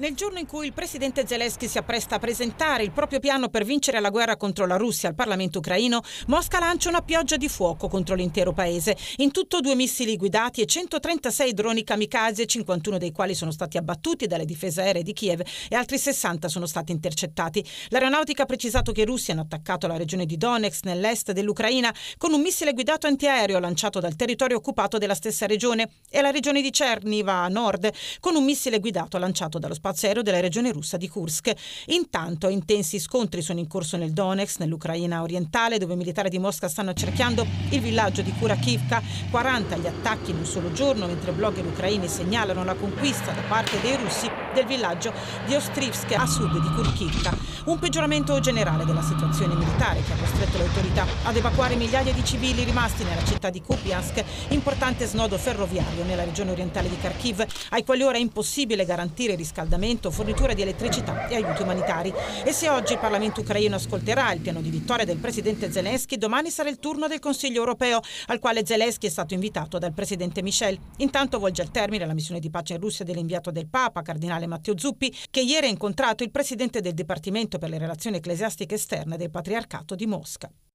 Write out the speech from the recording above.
Nel giorno in cui il presidente Zelensky si appresta a presentare il proprio piano per vincere la guerra contro la Russia al Parlamento ucraino, Mosca lancia una pioggia di fuoco contro l'intero paese. In tutto 2 missili guidati e 136 droni kamikaze, 51 dei quali sono stati abbattuti dalle difese aeree di Kiev e altri 60 sono stati intercettati. L'aeronautica ha precisato che i russi hanno attaccato la regione di Donetsk nell'est dell'Ucraina con un missile guidato antiaereo lanciato dal territorio occupato della stessa regione e la regione di Cherniva a nord con un missile guidato lanciato dallo spazio aereo della regione russa di Kursk. Intanto intensi scontri sono in corso nel Donetsk, nell'Ucraina orientale, dove i militari di Mosca stanno accerchiando il villaggio di Kurakivka. 40 gli attacchi in un solo giorno, mentre blogger ucraini segnalano la conquista da parte dei russi del villaggio di Ostrivsk a sud di Kurakivka. Un peggioramento generale della situazione militare che ha costretto le autorità ad evacuare migliaia di civili rimasti nella città di Kupiansk, importante snodo ferroviario nella regione orientale di Kharkiv, ai quali ora è impossibile garantire riscaldamento, fornitura di elettricità e aiuti umanitari. E se oggi il Parlamento ucraino ascolterà il piano di vittoria del presidente Zelensky, domani sarà il turno del Consiglio europeo, al quale Zelensky è stato invitato dal presidente Michel. Intanto volge al termine la missione di pace in Russia dell'inviato del Papa, cardinale Matteo Zuppi, che ieri ha incontrato il presidente del Dipartimento per le relazioni ecclesiastiche esterne del Patriarcato di Mosca.